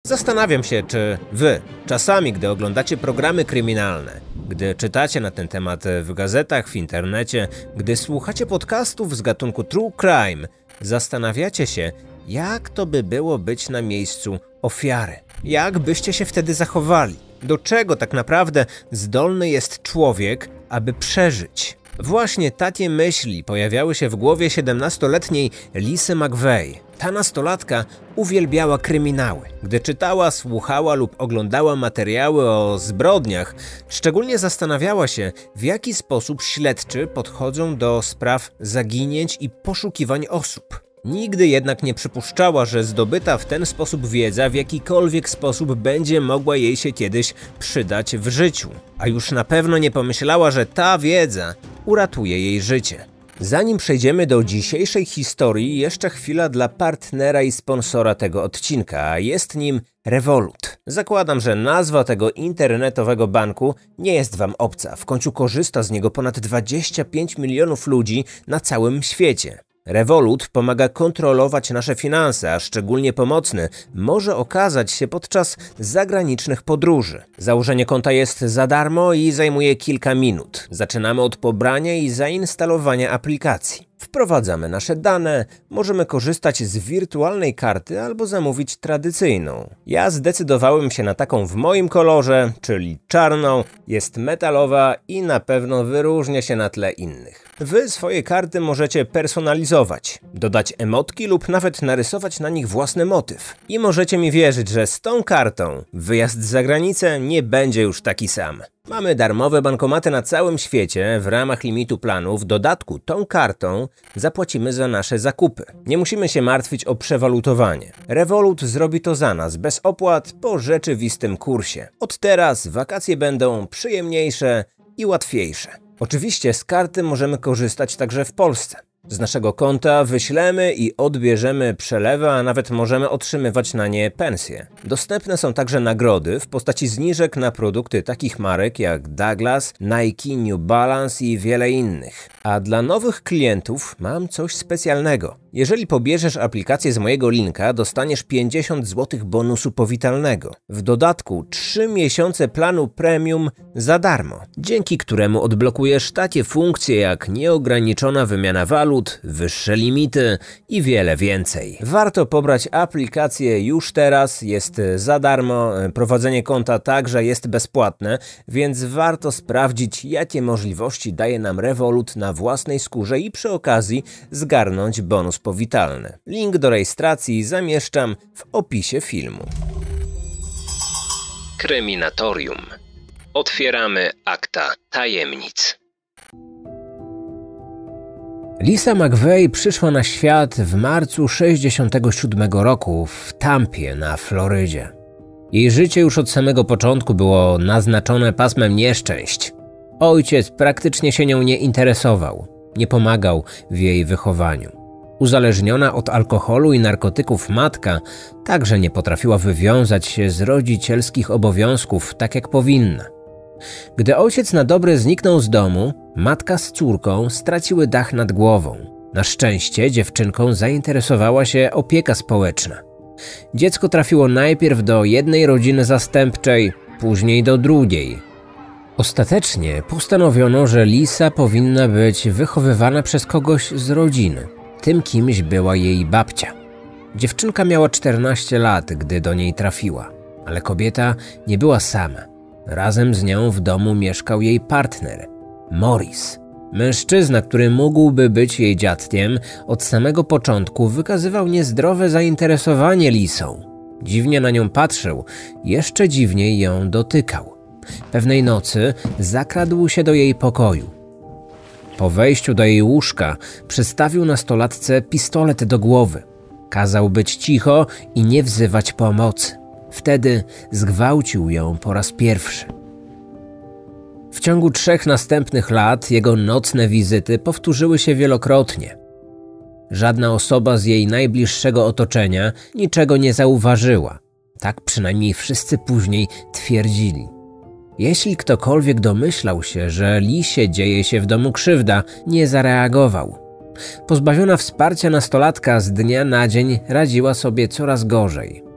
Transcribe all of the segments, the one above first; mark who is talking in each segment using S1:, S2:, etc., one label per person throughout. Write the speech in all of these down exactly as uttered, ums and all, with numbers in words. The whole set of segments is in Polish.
S1: Zastanawiam się, czy wy czasami, gdy oglądacie programy kryminalne, gdy czytacie na ten temat w gazetach, w internecie, gdy słuchacie podcastów z gatunku True Crime, zastanawiacie się, jak to by było być na miejscu ofiary. Jak byście się wtedy zachowali? Do czego tak naprawdę zdolny jest człowiek, aby przeżyć? Właśnie takie myśli pojawiały się w głowie siedemnastoletniej Lisy McVeigh. Ta nastolatka uwielbiała kryminały. Gdy czytała, słuchała lub oglądała materiały o zbrodniach, szczególnie zastanawiała się, w jaki sposób śledczy podchodzą do spraw zaginięć i poszukiwań osób. Nigdy jednak nie przypuszczała, że zdobyta w ten sposób wiedza w jakikolwiek sposób będzie mogła jej się kiedyś przydać w życiu. A już na pewno nie pomyślała, że ta wiedza uratuje jej życie. Zanim przejdziemy do dzisiejszej historii, jeszcze chwila dla partnera i sponsora tego odcinka, a jest nim Revolut. Zakładam, że nazwa tego internetowego banku nie jest wam obca, w końcu korzysta z niego ponad dwadzieścia pięć milionów ludzi na całym świecie. Revolut pomaga kontrolować nasze finanse, a szczególnie pomocny może okazać się podczas zagranicznych podróży. Założenie konta jest za darmo i zajmuje kilka minut. Zaczynamy od pobrania i zainstalowania aplikacji. Wprowadzamy nasze dane, możemy korzystać z wirtualnej karty albo zamówić tradycyjną. Ja zdecydowałem się na taką w moim kolorze, czyli czarną, jest metalowa i na pewno wyróżnia się na tle innych. Wy swoje karty możecie personalizować, dodać emotki lub nawet narysować na nich własny motyw. I możecie mi wierzyć, że z tą kartą wyjazd za granicę nie będzie już taki sam. Mamy darmowe bankomaty na całym świecie w ramach limitu planu. W dodatku tą kartą zapłacimy za nasze zakupy. Nie musimy się martwić o przewalutowanie. Revolut zrobi to za nas, bez opłat, po rzeczywistym kursie. Od teraz wakacje będą przyjemniejsze i łatwiejsze. Oczywiście z karty możemy korzystać także w Polsce. Z naszego konta wyślemy i odbierzemy przelewy, a nawet możemy otrzymywać na nie pensje. Dostępne są także nagrody w postaci zniżek na produkty takich marek jak Douglas, Nike, New Balance i wiele innych. A dla nowych klientów mam coś specjalnego. Jeżeli pobierzesz aplikację z mojego linka, dostaniesz pięćdziesiąt złotych bonusu powitalnego. W dodatku trzy miesiące planu premium za darmo, dzięki któremu odblokujesz takie funkcje jak nieograniczona wymiana walut, wyższe limity i wiele więcej. Warto pobrać aplikację już teraz, jest za darmo, prowadzenie konta także jest bezpłatne, więc warto sprawdzić, jakie możliwości daje nam Revolut na własnej skórze i przy okazji zgarnąć bonus powitalny. Link do rejestracji zamieszczam w opisie filmu. Kryminatorium. Otwieramy akta tajemnic. Lisa McVeigh przyszła na świat w marcu sześćdziesiątego siódmego roku w Tampie na Florydzie. Jej życie już od samego początku było naznaczone pasmem nieszczęść. Ojciec praktycznie się nią nie interesował, nie pomagał w jej wychowaniu. Uzależniona od alkoholu i narkotyków matka także nie potrafiła wywiązać się z rodzicielskich obowiązków tak jak powinna. Gdy ojciec na dobre zniknął z domu, matka z córką straciły dach nad głową. Na szczęście dziewczynką zainteresowała się opieka społeczna. Dziecko trafiło najpierw do jednej rodziny zastępczej, później do drugiej. Ostatecznie postanowiono, że Lisa powinna być wychowywana przez kogoś z rodziny. Tym kimś była jej babcia. Dziewczynka miała czternaście lat, gdy do niej trafiła, ale kobieta nie była sama. Razem z nią w domu mieszkał jej partner, Morris. Mężczyzna, który mógłby być jej dziadkiem, od samego początku wykazywał niezdrowe zainteresowanie Lisą. Dziwnie na nią patrzył, jeszcze dziwniej ją dotykał. Pewnej nocy zakradł się do jej pokoju. Po wejściu do jej łóżka przystawił nastolatce pistolet do głowy. Kazał być cicho i nie wzywać pomocy. Wtedy zgwałcił ją po raz pierwszy. W ciągu trzech następnych lat jego nocne wizyty powtórzyły się wielokrotnie. Żadna osoba z jej najbliższego otoczenia niczego nie zauważyła. Tak przynajmniej wszyscy później twierdzili. Jeśli ktokolwiek domyślał się, że Lisie dzieje się w domu krzywda, nie zareagował. Pozbawiona wsparcia nastolatka z dnia na dzień radziła sobie coraz gorzej.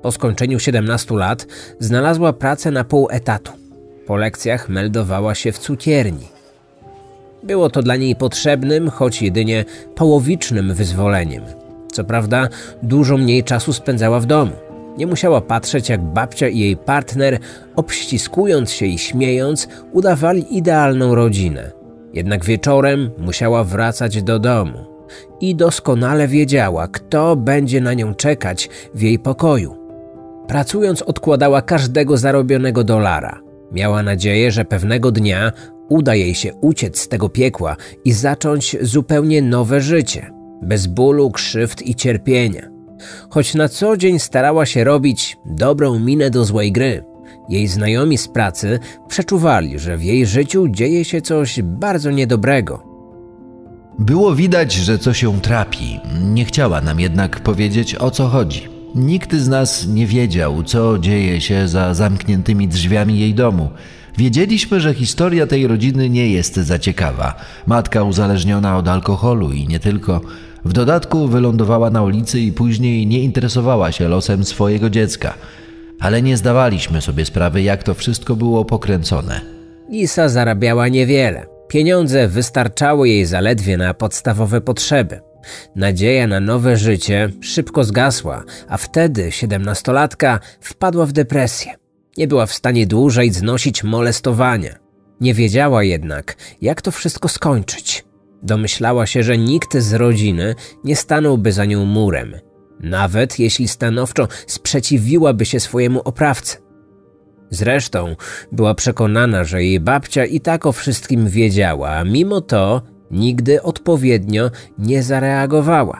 S1: Po skończeniu siedemnastu lat znalazła pracę na pół etatu. Po lekcjach meldowała się w cukierni. Było to dla niej potrzebnym, choć jedynie połowicznym wyzwoleniem. Co prawda dużo mniej czasu spędzała w domu. Nie musiała patrzeć, jak babcia i jej partner, obściskując się i śmiejąc, udawali idealną rodzinę. Jednak wieczorem musiała wracać do domu i doskonale wiedziała, kto będzie na nią czekać w jej pokoju. Pracując odkładała każdego zarobionego dolara. Miała nadzieję, że pewnego dnia uda jej się uciec z tego piekła i zacząć zupełnie nowe życie, bez bólu, krzywd i cierpienia. Choć na co dzień starała się robić dobrą minę do złej gry, jej znajomi z pracy przeczuwali, że w jej życiu dzieje się coś bardzo niedobrego.
S2: Było widać, że coś ją trapi. Nie chciała nam jednak powiedzieć, o co chodzi. Nikt z nas nie wiedział, co dzieje się za zamkniętymi drzwiami jej domu. Wiedzieliśmy, że historia tej rodziny nie jest za ciekawa. Matka uzależniona od alkoholu i nie tylko. W dodatku wylądowała na ulicy i później nie interesowała się losem swojego dziecka. Ale nie zdawaliśmy sobie sprawy, jak to wszystko było pokręcone.
S1: Lisa zarabiała niewiele. Pieniądze wystarczały jej zaledwie na podstawowe potrzeby. Nadzieja na nowe życie szybko zgasła, a wtedy siedemnastolatka wpadła w depresję. Nie była w stanie dłużej znosić molestowania. Nie wiedziała jednak, jak to wszystko skończyć. Domyślała się, że nikt z rodziny nie stanąłby za nią murem, nawet jeśli stanowczo sprzeciwiłaby się swojemu oprawcy. Zresztą była przekonana, że jej babcia i tak o wszystkim wiedziała, a mimo to nigdy odpowiednio nie zareagowała.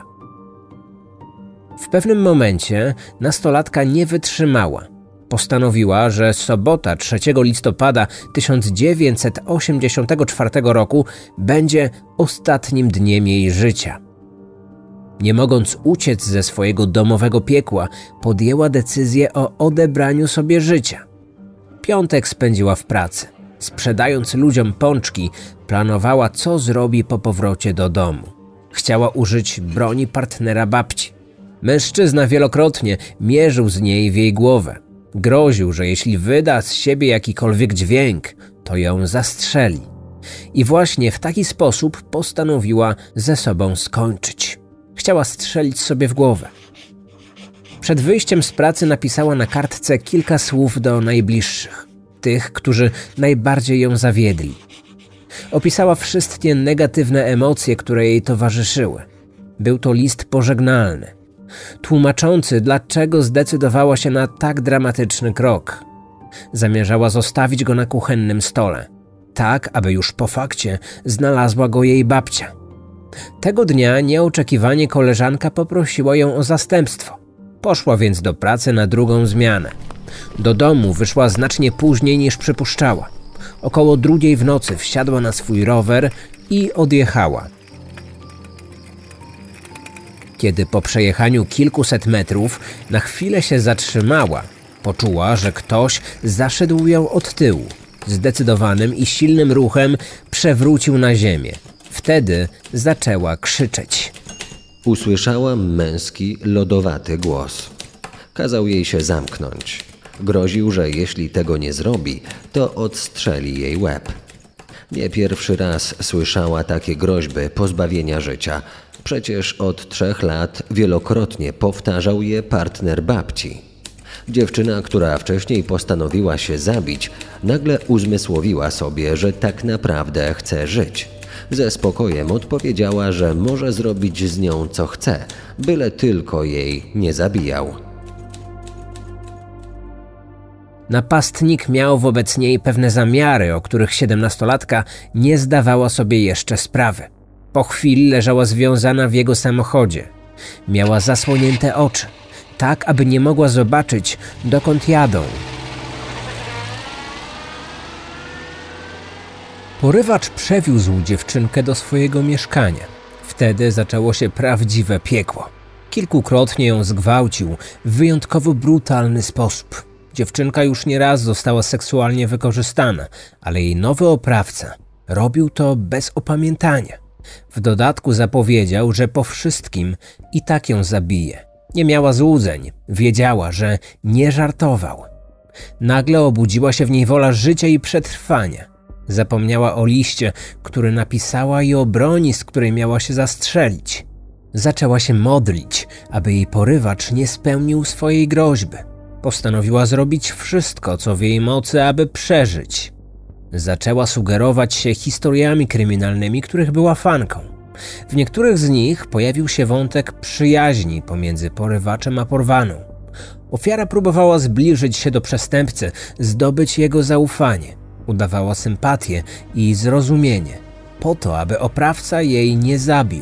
S1: W pewnym momencie nastolatka nie wytrzymała. Postanowiła, że sobota trzeciego listopada tysiąc dziewięćset osiemdziesiątego czwartego roku będzie ostatnim dniem jej życia. Nie mogąc uciec ze swojego domowego piekła, podjęła decyzję o odebraniu sobie życia. Piątek spędziła w pracy. Sprzedając ludziom pączki, planowała, co zrobi po powrocie do domu. Chciała użyć broni partnera babci. Mężczyzna wielokrotnie mierzył z niej w jej głowę. Groził, że jeśli wyda z siebie jakikolwiek dźwięk, to ją zastrzeli. I właśnie w taki sposób postanowiła ze sobą skończyć. Chciała strzelić sobie w głowę. Przed wyjściem z pracy napisała na kartce kilka słów do najbliższych, tych, którzy najbardziej ją zawiedli. Opisała wszystkie negatywne emocje, które jej towarzyszyły. Był to list pożegnalny, tłumaczący, dlaczego zdecydowała się na tak dramatyczny krok. Zamierzała zostawić go na kuchennym stole, tak aby już po fakcie znalazła go jej babcia. Tego dnia nieoczekiwanie koleżanka poprosiła ją o zastępstwo. Poszła więc do pracy na drugą zmianę. Do domu wyszła znacznie później niż przypuszczała. Około drugiej w nocy wsiadła na swój rower i odjechała. Kiedy po przejechaniu kilkuset metrów na chwilę się zatrzymała, poczuła, że ktoś zaszedł ją od tyłu. Zdecydowanym i silnym ruchem przewrócił na ziemię. Wtedy zaczęła krzyczeć.
S3: Usłyszałam męski, lodowaty głos. Kazał jej się zamknąć. Groził, że jeśli tego nie zrobi, to odstrzeli jej łeb. Nie pierwszy raz słyszała takie groźby pozbawienia życia. Przecież od trzech lat wielokrotnie powtarzał je partner babci. Dziewczyna, która wcześniej postanowiła się zabić, nagle uzmysłowiła sobie, że tak naprawdę chce żyć. Ze spokojem odpowiedziała, że może zrobić z nią co chce, byle tylko jej nie zabijał.
S1: Napastnik miał wobec niej pewne zamiary, o których siedemnastolatka nie zdawała sobie jeszcze sprawy. Po chwili leżała związana w jego samochodzie. Miała zasłonięte oczy, tak aby nie mogła zobaczyć, dokąd jadą. Porywacz przewiózł dziewczynkę do swojego mieszkania. Wtedy zaczęło się prawdziwe piekło. Kilkukrotnie ją zgwałcił w wyjątkowo brutalny sposób. Dziewczynka już nieraz została seksualnie wykorzystana, ale jej nowy oprawca robił to bez opamiętania. W dodatku zapowiedział, że po wszystkim i tak ją zabije. Nie miała złudzeń, wiedziała, że nie żartował. Nagle obudziła się w niej wola życia i przetrwania. Zapomniała o liście, który napisała, i o broni, z której miała się zastrzelić. Zaczęła się modlić, aby jej porywacz nie spełnił swojej groźby. Postanowiła zrobić wszystko, co w jej mocy, aby przeżyć. Zaczęła sugerować się historiami kryminalnymi, których była fanką. W niektórych z nich pojawił się wątek przyjaźni pomiędzy porywaczem a porwaną. Ofiara próbowała zbliżyć się do przestępcy, zdobyć jego zaufanie. Udawała sympatię i zrozumienie, po to, aby oprawca jej nie zabił.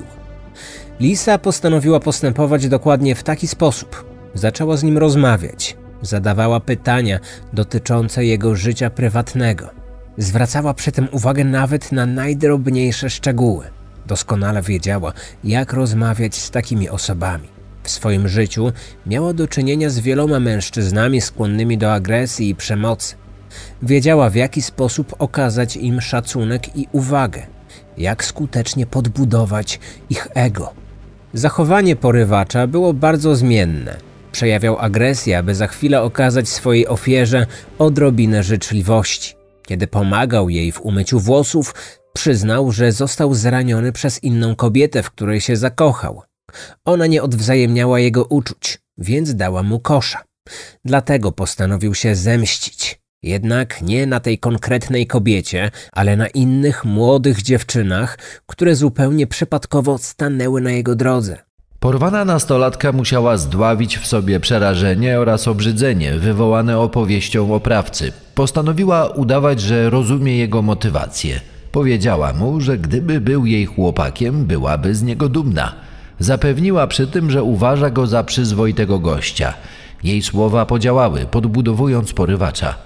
S1: Lisa postanowiła postępować dokładnie w taki sposób. Zaczęła z nim rozmawiać. Zadawała pytania dotyczące jego życia prywatnego. Zwracała przy tym uwagę nawet na najdrobniejsze szczegóły. Doskonale wiedziała, jak rozmawiać z takimi osobami. W swoim życiu miała do czynienia z wieloma mężczyznami skłonnymi do agresji i przemocy. Wiedziała, w jaki sposób okazać im szacunek i uwagę, jak skutecznie podbudować ich ego. Zachowanie porywacza było bardzo zmienne. Przejawiał agresję, aby za chwilę okazać swojej ofierze odrobinę życzliwości. Kiedy pomagał jej w umyciu włosów, przyznał, że został zraniony przez inną kobietę, w której się zakochał. Ona nie odwzajemniała jego uczuć, więc dała mu kosza. Dlatego postanowił się zemścić. Jednak nie na tej konkretnej kobiecie, ale na innych młodych dziewczynach, które zupełnie przypadkowo stanęły na jego drodze.
S2: Porwana nastolatka musiała zdławić w sobie przerażenie oraz obrzydzenie wywołane opowieścią oprawcy. Postanowiła udawać, że rozumie jego motywację. Powiedziała mu, że gdyby był jej chłopakiem, byłaby z niego dumna. Zapewniła przy tym, że uważa go za przyzwoitego gościa. Jej słowa podziałały, podbudowując porywacza.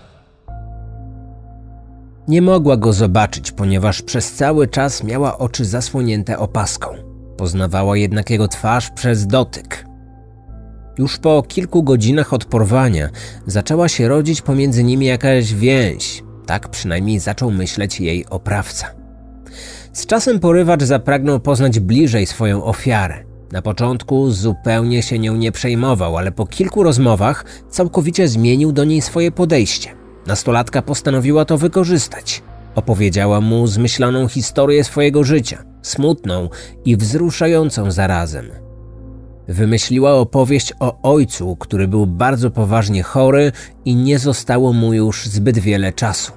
S1: Nie mogła go zobaczyć, ponieważ przez cały czas miała oczy zasłonięte opaską. Poznawała jednak jego twarz przez dotyk. Już po kilku godzinach od porwania zaczęła się rodzić pomiędzy nimi jakaś więź. Tak przynajmniej zaczął myśleć jej oprawca. Z czasem porywacz zapragnął poznać bliżej swoją ofiarę. Na początku zupełnie się nią nie przejmował, ale po kilku rozmowach całkowicie zmienił do niej swoje podejście. Nastolatka postanowiła to wykorzystać. Opowiedziała mu zmyśloną historię swojego życia, smutną i wzruszającą zarazem. Wymyśliła opowieść o ojcu, który był bardzo poważnie chory i nie zostało mu już zbyt wiele czasu.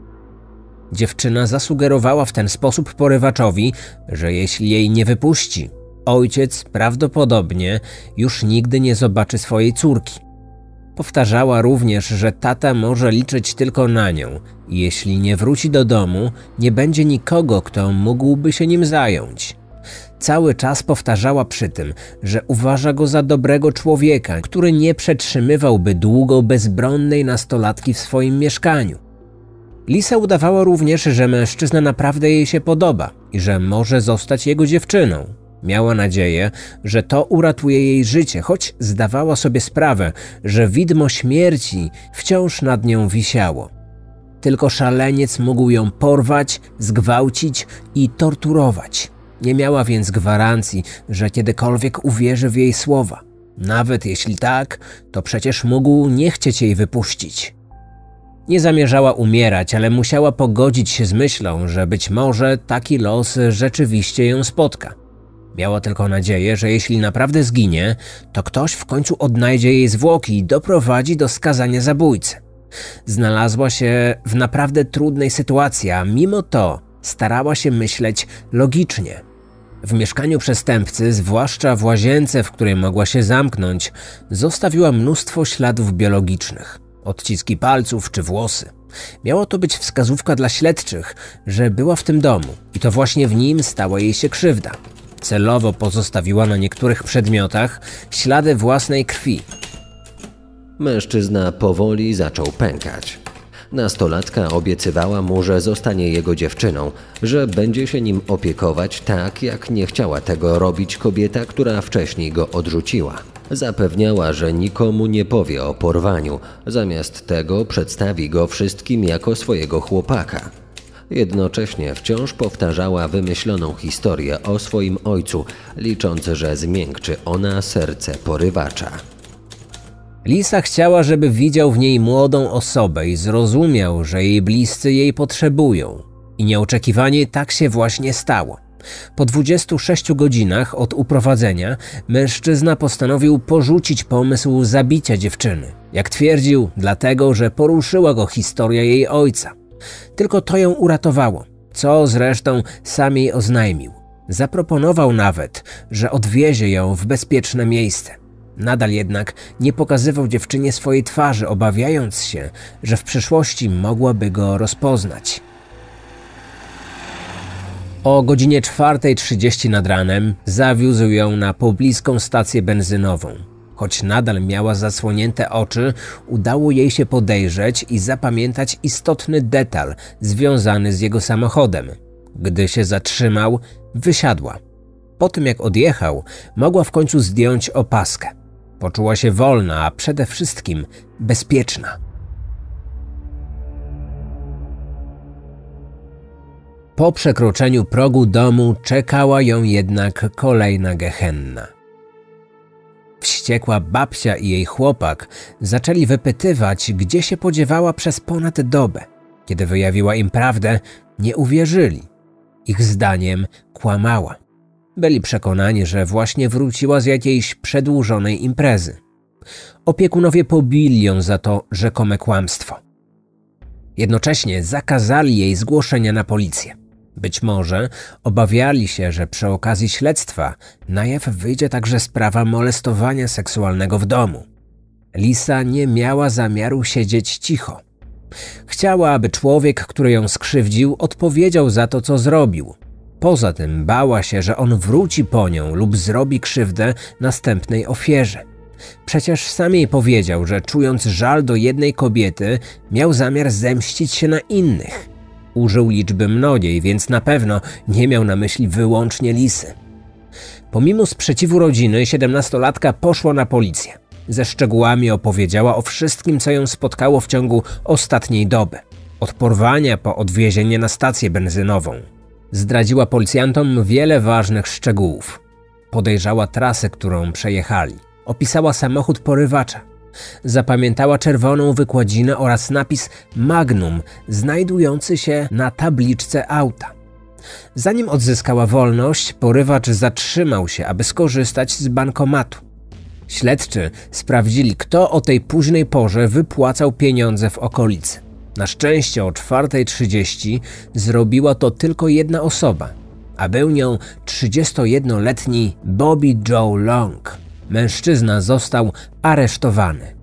S1: Dziewczyna zasugerowała w ten sposób porywaczowi, że jeśli jej nie wypuści, ojciec prawdopodobnie już nigdy nie zobaczy swojej córki. Powtarzała również, że tata może liczyć tylko na nią i jeśli nie wróci do domu, nie będzie nikogo, kto mógłby się nim zająć. Cały czas powtarzała przy tym, że uważa go za dobrego człowieka, który nie przetrzymywałby długo bezbronnej nastolatki w swoim mieszkaniu. Lisa udawała również, że mężczyzna naprawdę jej się podoba i że może zostać jego dziewczyną. Miała nadzieję, że to uratuje jej życie, choć zdawała sobie sprawę, że widmo śmierci wciąż nad nią wisiało. Tylko szaleniec mógł ją porwać, zgwałcić i torturować. Nie miała więc gwarancji, że kiedykolwiek uwierzy w jej słowa. Nawet jeśli tak, to przecież mógł nie chcieć jej wypuścić. Nie zamierzała umierać, ale musiała pogodzić się z myślą, że być może taki los rzeczywiście ją spotka. Miała tylko nadzieję, że jeśli naprawdę zginie, to ktoś w końcu odnajdzie jej zwłoki i doprowadzi do skazania zabójcy. Znalazła się w naprawdę trudnej sytuacji, a mimo to starała się myśleć logicznie. W mieszkaniu przestępcy, zwłaszcza w łazience, w której mogła się zamknąć, zostawiła mnóstwo śladów biologicznych, odciski palców czy włosy. Miała to być wskazówka dla śledczych, że była w tym domu i to właśnie w nim stała jej się krzywda. Celowo pozostawiła na niektórych przedmiotach ślady własnej krwi.
S3: Mężczyzna powoli zaczął pękać. Nastolatka obiecywała mu, że zostanie jego dziewczyną, że będzie się nim opiekować tak, jak nie chciała tego robić kobieta, która wcześniej go odrzuciła. Zapewniała, że nikomu nie powie o porwaniu, zamiast tego przedstawi go wszystkim jako swojego chłopaka. Jednocześnie wciąż powtarzała wymyśloną historię o swoim ojcu, licząc, że zmiękczy ona serce porywacza.
S1: Lisa chciała, żeby widział w niej młodą osobę i zrozumiał, że jej bliscy jej potrzebują. I nieoczekiwanie tak się właśnie stało. Po dwudziestu sześciu godzinach od uprowadzenia mężczyzna postanowił porzucić pomysł zabicia dziewczyny. Jak twierdził, dlatego, że poruszyła go historia jej ojca. Tylko to ją uratowało, co zresztą sam jej oznajmił. Zaproponował nawet, że odwiezie ją w bezpieczne miejsce. Nadal jednak nie pokazywał dziewczynie swojej twarzy, obawiając się, że w przyszłości mogłaby go rozpoznać. O godzinie czwartej trzydzieści nad ranem zawiózł ją na pobliską stację benzynową. Choć nadal miała zasłonięte oczy, udało jej się podejrzeć i zapamiętać istotny detal związany z jego samochodem. Gdy się zatrzymał, wysiadła. Po tym jak odjechał, mogła w końcu zdjąć opaskę. Poczuła się wolna, a przede wszystkim bezpieczna. Po przekroczeniu progu domu czekała ją jednak kolejna gehenna. Wściekła babcia i jej chłopak zaczęli wypytywać, gdzie się podziewała przez ponad dobę. Kiedy wyjawiła im prawdę, nie uwierzyli. Ich zdaniem kłamała. Byli przekonani, że właśnie wróciła z jakiejś przedłużonej imprezy. Opiekunowie pobili ją za to rzekome kłamstwo. Jednocześnie zakazali jej zgłoszenia na policję. Być może obawiali się, że przy okazji śledztwa na jaw wyjdzie także sprawa molestowania seksualnego w domu. Lisa nie miała zamiaru siedzieć cicho. Chciała, aby człowiek, który ją skrzywdził, odpowiedział za to, co zrobił. Poza tym bała się, że on wróci po nią lub zrobi krzywdę następnej ofierze. Przecież sam jej powiedział, że czując żal do jednej kobiety, miał zamiar zemścić się na innych. Użył liczby mnogiej, więc na pewno nie miał na myśli wyłącznie Lisy. Pomimo sprzeciwu rodziny, siedemnastolatka poszła na policję. Ze szczegółami opowiedziała o wszystkim, co ją spotkało w ciągu ostatniej doby. Od porwania po odwiezienie na stację benzynową. Zdradziła policjantom wiele ważnych szczegółów. Podejrzała trasę, którą przejechali. Opisała samochód porywacza. Zapamiętała czerwoną wykładzinę oraz napis Magnum znajdujący się na tabliczce auta. Zanim odzyskała wolność, porywacz zatrzymał się, aby skorzystać z bankomatu. Śledczy sprawdzili, kto o tej późnej porze wypłacał pieniądze w okolicy. Na szczęście o czwartej trzydzieści zrobiła to tylko jedna osoba, a był nią trzydziestojednoletni Bobby Joe Long. Mężczyzna został aresztowany.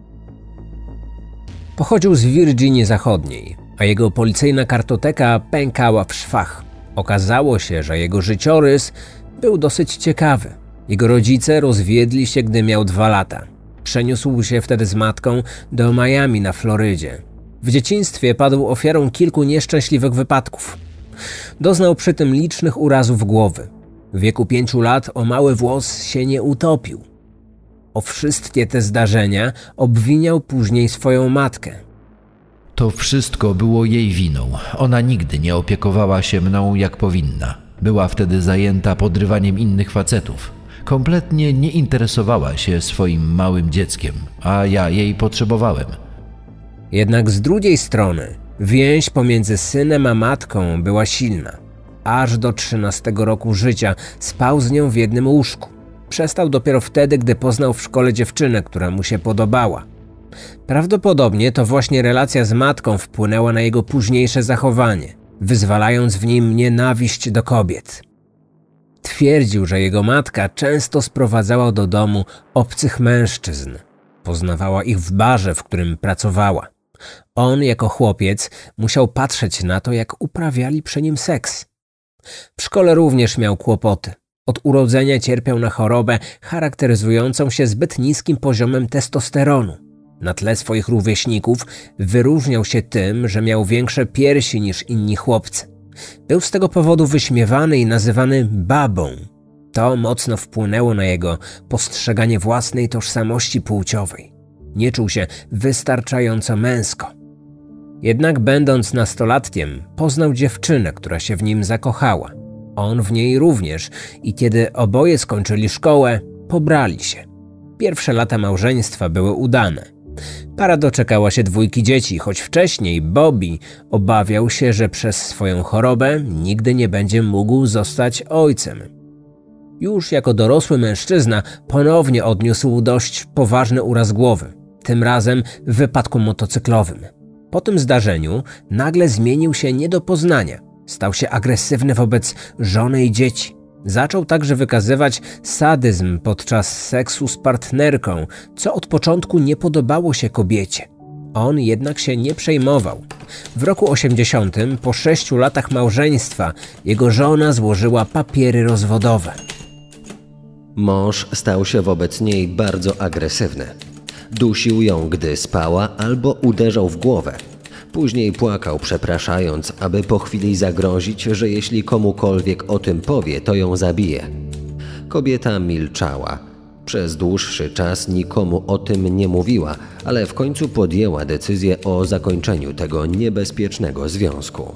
S1: Pochodził z Virginii Zachodniej, a jego policyjna kartoteka pękała w szwach. Okazało się, że jego życiorys był dosyć ciekawy. Jego rodzice rozwiedli się, gdy miał dwa lata. Przeniósł się wtedy z matką do Miami na Florydzie. W dzieciństwie padł ofiarą kilku nieszczęśliwych wypadków. Doznał przy tym licznych urazów głowy. W wieku pięciu lat o mały włos się nie utopił. O wszystkie te zdarzenia obwiniał później swoją matkę.
S2: To wszystko było jej winą. Ona nigdy nie opiekowała się mną jak powinna. Była wtedy zajęta podrywaniem innych facetów. Kompletnie nie interesowała się swoim małym dzieckiem, a ja jej potrzebowałem.
S1: Jednak z drugiej strony więź pomiędzy synem a matką była silna. Aż do trzynastego roku życia spał z nią w jednym łóżku. Przestał dopiero wtedy, gdy poznał w szkole dziewczynę, która mu się podobała. Prawdopodobnie to właśnie relacja z matką wpłynęła na jego późniejsze zachowanie, wyzwalając w nim nienawiść do kobiet. Twierdził, że jego matka często sprowadzała do domu obcych mężczyzn. Poznawała ich w barze, w którym pracowała. On, jako chłopiec, musiał patrzeć na to, jak uprawiali przy nim seks. W szkole również miał kłopoty. Od urodzenia cierpiał na chorobę charakteryzującą się zbyt niskim poziomem testosteronu. Na tle swoich rówieśników wyróżniał się tym, że miał większe piersi niż inni chłopcy. Był z tego powodu wyśmiewany i nazywany babą. To mocno wpłynęło na jego postrzeganie własnej tożsamości płciowej. Nie czuł się wystarczająco męsko. Jednak będąc nastolatkiem, poznał dziewczynę, która się w nim zakochała. On w niej również i kiedy oboje skończyli szkołę, pobrali się. Pierwsze lata małżeństwa były udane. Para doczekała się dwójki dzieci, choć wcześniej Bobby obawiał się, że przez swoją chorobę nigdy nie będzie mógł zostać ojcem. Już jako dorosły mężczyzna ponownie odniósł dość poważny uraz głowy, tym razem w wypadku motocyklowym. Po tym zdarzeniu nagle zmienił się nie do poznania. Stał się agresywny wobec żony i dzieci. Zaczął także wykazywać sadyzm podczas seksu z partnerką, co od początku nie podobało się kobiecie. On jednak się nie przejmował. W roku osiemdziesiątym, po sześciu latach małżeństwa, jego żona złożyła papiery rozwodowe.
S3: Mąż stał się wobec niej bardzo agresywny. Dusił ją, gdy spała, albo uderzał w głowę. Później płakał, przepraszając, aby po chwili zagrozić, że jeśli komukolwiek o tym powie, to ją zabije. Kobieta milczała. Przez dłuższy czas nikomu o tym nie mówiła, ale w końcu podjęła decyzję o zakończeniu tego niebezpiecznego związku.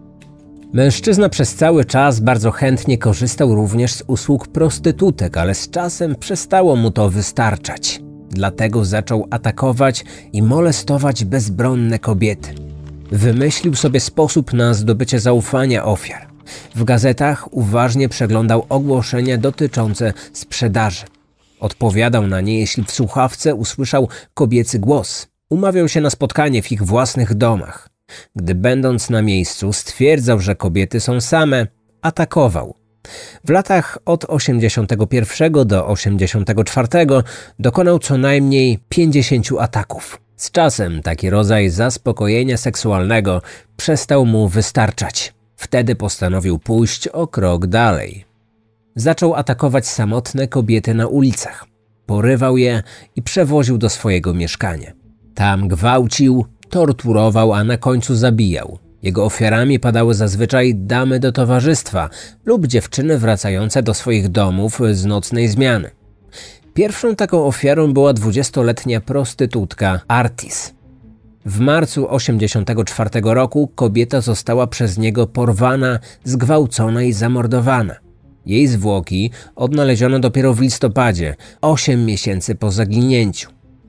S1: Mężczyzna przez cały czas bardzo chętnie korzystał również z usług prostytutek, ale z czasem przestało mu to wystarczać. Dlatego zaczął atakować i molestować bezbronne kobiety. Wymyślił sobie sposób na zdobycie zaufania ofiar. W gazetach uważnie przeglądał ogłoszenia dotyczące sprzedaży. Odpowiadał na nie, jeśli w słuchawce usłyszał kobiecy głos. Umawiał się na spotkanie w ich własnych domach. Gdy będąc na miejscu stwierdzał, że kobiety są same, atakował. W latach od osiemdziesiątego pierwszego do osiemdziesiątego czwartego dokonał co najmniej pięćdziesięciu ataków. Z czasem taki rodzaj zaspokojenia seksualnego przestał mu wystarczać. Wtedy postanowił pójść o krok dalej. Zaczął atakować samotne kobiety na ulicach. Porywał je i przewoził do swojego mieszkania. Tam gwałcił, torturował, a na końcu zabijał. Jego ofiarami padały zazwyczaj damy do towarzystwa lub dziewczyny wracające do swoich domów z nocnej zmiany. Pierwszą taką ofiarą była dwudziestoletnia prostytutka Artis. W marcu osiemdziesiątego czwartego roku kobieta została przez niego porwana, zgwałcona i zamordowana. Jej zwłoki odnaleziono dopiero w listopadzie, osiem miesięcy po zaginięciu.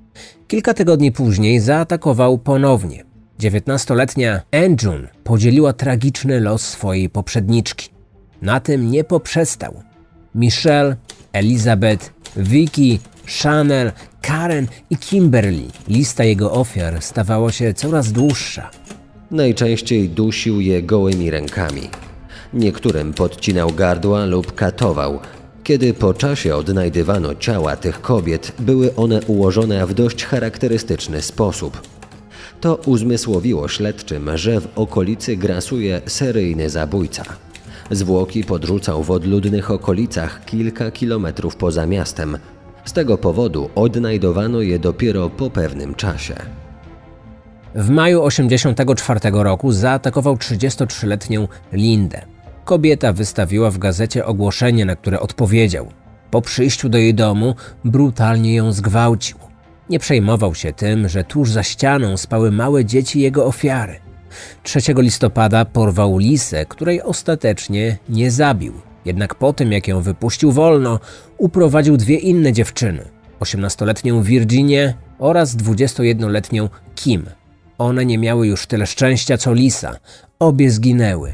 S1: Kilka tygodni później zaatakował ponownie. dziewiętnastoletnia Anjun podzieliła tragiczny los swojej poprzedniczki. Na tym nie poprzestał. Michelle, Elizabeth, Vicky, Chanel, Karen i Kimberly. Lista jego ofiar stawała się coraz dłuższa.
S3: Najczęściej dusił je gołymi rękami. Niektórym podcinał gardła lub katował. Kiedy po czasie odnajdywano ciała tych kobiet, były one ułożone w dość charakterystyczny sposób. To uzmysłowiło śledczym, że w okolicy grasuje seryjny zabójca. Zwłoki podrzucał w odludnych okolicach kilka kilometrów poza miastem. Z tego powodu odnajdowano je dopiero po pewnym czasie.
S1: W maju osiemdziesiątego czwartego roku zaatakował trzydziestotrzyletnią Lindę. Kobieta wystawiła w gazecie ogłoszenie, na które odpowiedział. Po przyjściu do jej domu brutalnie ją zgwałcił. Nie przejmował się tym, że tuż za ścianą spały małe dzieci jego ofiary. trzeciego listopada porwał Lisę, której ostatecznie nie zabił. Jednak po tym, jak ją wypuścił wolno, uprowadził dwie inne dziewczyny. osiemnastoletnią Virginię oraz dwudziestojednoletnią Kim. One nie miały już tyle szczęścia co Lisa. Obie zginęły.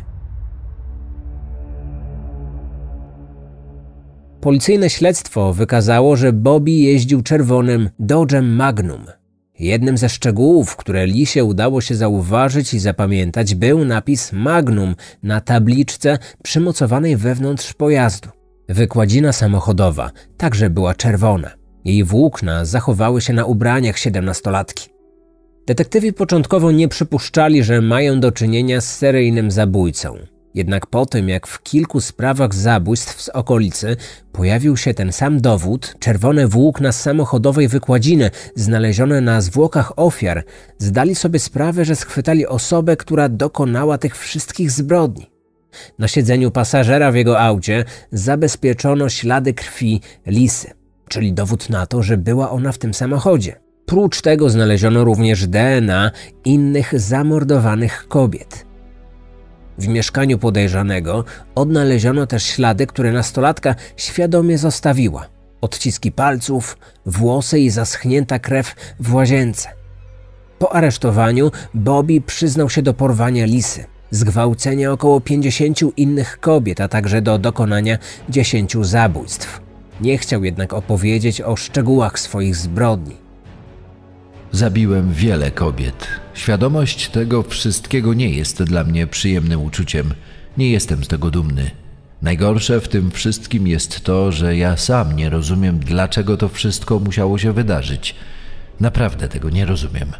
S1: Policyjne śledztwo wykazało, że Bobby jeździł czerwonym Dodge'em Magnum. Jednym ze szczegółów, które Lisie udało się zauważyć i zapamiętać, był napis Magnum na tabliczce przymocowanej wewnątrz pojazdu. Wykładzina samochodowa także była czerwona. Jej włókna zachowały się na ubraniach siedemnastolatki. Detektywi początkowo nie przypuszczali, że mają do czynienia z seryjnym zabójcą. Jednak po tym, jak w kilku sprawach zabójstw z okolicy pojawił się ten sam dowód, czerwone włókna z samochodowej wykładziny znalezione na zwłokach ofiar, zdali sobie sprawę, że schwytali osobę, która dokonała tych wszystkich zbrodni. Na siedzeniu pasażera w jego aucie zabezpieczono ślady krwi Lisy, czyli dowód na to, że była ona w tym samochodzie. Oprócz tego znaleziono również D N A innych zamordowanych kobiet. W mieszkaniu podejrzanego odnaleziono też ślady, które nastolatka świadomie zostawiła. Odciski palców, włosy i zaschnięta krew w łazience. Po aresztowaniu Bobby przyznał się do porwania Lisy, zgwałcenia około pięćdziesięciu innych kobiet, a także do dokonania dziesięciu zabójstw. Nie chciał jednak opowiedzieć o szczegółach swoich zbrodni.
S2: Zabiłem wiele kobiet. Świadomość tego wszystkiego nie jest dla mnie przyjemnym uczuciem. Nie jestem z tego dumny. Najgorsze w tym wszystkim jest to, że ja sam nie rozumiem, dlaczego to wszystko musiało się wydarzyć. Naprawdę tego nie rozumiem.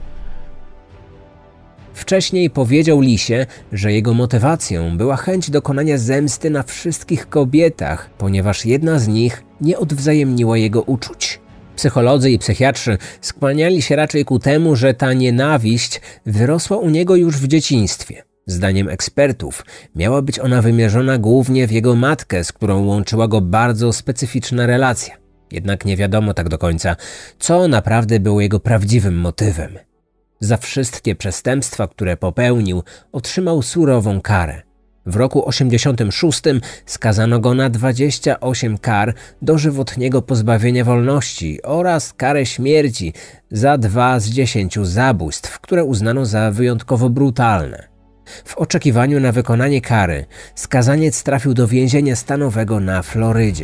S1: Wcześniej powiedział Lisie, że jego motywacją była chęć dokonania zemsty na wszystkich kobietach, ponieważ jedna z nich nie odwzajemniła jego uczuć. Psycholodzy i psychiatrzy skłaniali się raczej ku temu, że ta nienawiść wyrosła u niego już w dzieciństwie. Zdaniem ekspertów miała być ona wymierzona głównie w jego matkę, z którą łączyła go bardzo specyficzna relacja. Jednak nie wiadomo tak do końca, co naprawdę było jego prawdziwym motywem. Za wszystkie przestępstwa, które popełnił, otrzymał surową karę. W roku osiemdziesiątym szóstym skazano go na dwadzieścia osiem kar dożywotniego pozbawienia wolności oraz karę śmierci za dwa z dziesięciu zabójstw, które uznano za wyjątkowo brutalne. W oczekiwaniu na wykonanie kary skazaniec trafił do więzienia stanowego na Florydzie.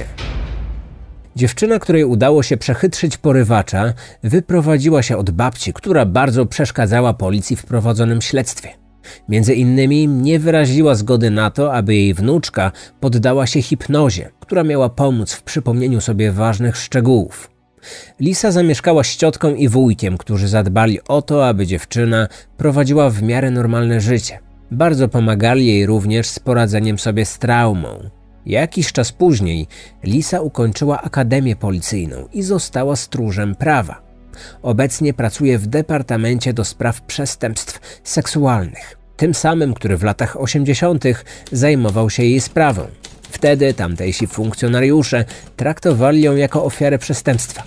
S1: Dziewczyna, której udało się przechytrzyć porywacza, wyprowadziła się od babci, która bardzo przeszkadzała policji w prowadzonym śledztwie. Między innymi nie wyraziła zgody na to, aby jej wnuczka poddała się hipnozie, która miała pomóc w przypomnieniu sobie ważnych szczegółów. Lisa zamieszkała z ciotką i wujkiem, którzy zadbali o to, aby dziewczyna prowadziła w miarę normalne życie. Bardzo pomagali jej również z poradzeniem sobie z traumą. Jakiś czas później Lisa ukończyła akademię policyjną i została stróżem prawa. Obecnie pracuje w Departamencie do Spraw Przestępstw Seksualnych, tym samym, który w latach osiemdziesiątych zajmował się jej sprawą. Wtedy tamtejsi funkcjonariusze traktowali ją jako ofiarę przestępstwa.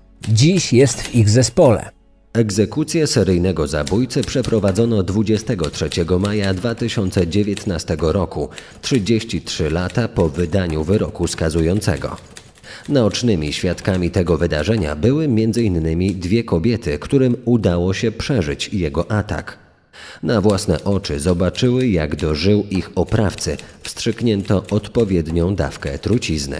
S1: Dziś jest w ich zespole.
S3: Egzekucję seryjnego zabójcy przeprowadzono dwudziestego trzeciego maja dwa tysiące dziewiętnastego roku, trzydzieści trzy lata po wydaniu wyroku skazującego. Naocznymi świadkami tego wydarzenia były między innymi dwie kobiety, którym udało się przeżyć jego atak. Na własne oczy zobaczyły, jak do żył ich oprawcy wstrzyknięto odpowiednią dawkę trucizny.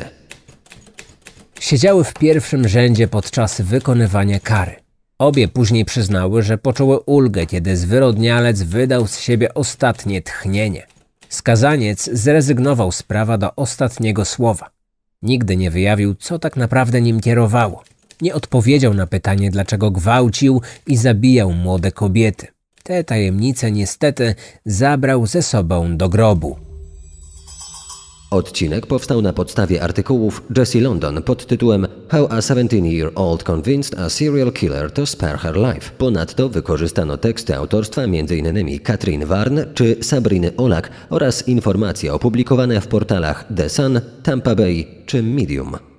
S1: Siedziały w pierwszym rzędzie podczas wykonywania kary. Obie później przyznały, że poczuły ulgę, kiedy zwyrodnialec wydał z siebie ostatnie tchnienie. Skazaniec zrezygnował z prawa do ostatniego słowa. Nigdy nie wyjawił, co tak naprawdę nim kierowało. Nie odpowiedział na pytanie, dlaczego gwałcił i zabijał młode kobiety. Te tajemnice niestety zabrał ze sobą do grobu.
S3: Odcinek powstał na podstawie artykułów Jessie London pod tytułem How a seventeen-year-old convinced a serial killer to spare her life. Ponadto wykorzystano teksty autorstwa między innymi Katrin Warn czy Sabriny Olak oraz informacje opublikowane w portalach The Sun, Tampa Bay czy Medium.